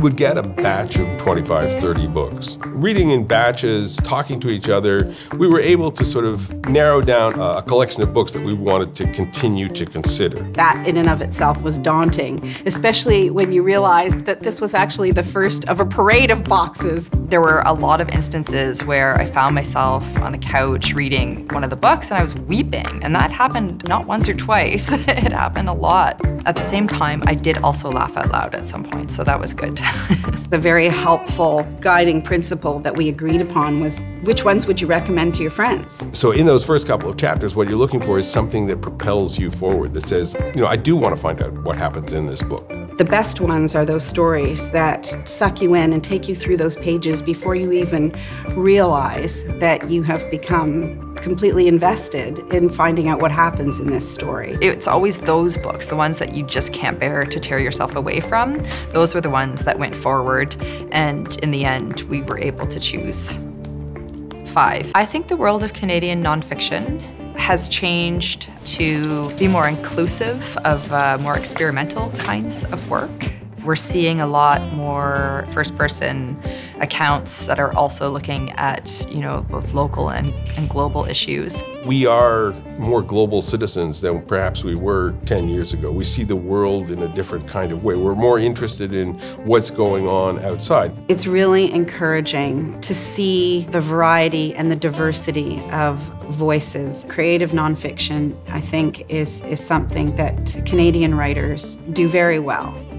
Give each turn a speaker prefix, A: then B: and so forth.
A: would get a batch of 25, 30 books. Reading in batches, talking to each other, we were able to sort of narrow down a collection of books that we wanted to continue to consider.
B: That in and of itself was daunting, especially when you realized that this was actually the first of a parade of boxes.
C: There were a lot of instances where I found myself on the couch reading one of the books and I was weeping, and that happened not once or twice. It happened a lot. At the same time, I did also laugh out loud at some point, so that was good.
B: The very helpful guiding principle that we agreed upon was, which ones would you recommend to your friends?
A: So in those first couple of chapters, what you're looking for is something that propels you forward, that says, I do want to find out what happens in this book.
B: The best ones are those stories that suck you in and take you through those pages before you even realize that you have become completely invested in finding out what happens in this story.
C: It's always those books, the ones that you just can't bear to tear yourself away from. Those were the ones that went forward, and in the end, we were able to choose 5. I think the world of Canadian nonfiction has changed to be more inclusive of more experimental kinds of work. We're seeing a lot more first-person accounts that are also looking at, both local and global issues.
A: We are more global citizens than perhaps we were 10 years ago. We see the world in a different kind of way. We're more interested in what's going on outside.
B: It's really encouraging to see the variety and the diversity of voices. Creative nonfiction, I think, is something that Canadian writers do very well.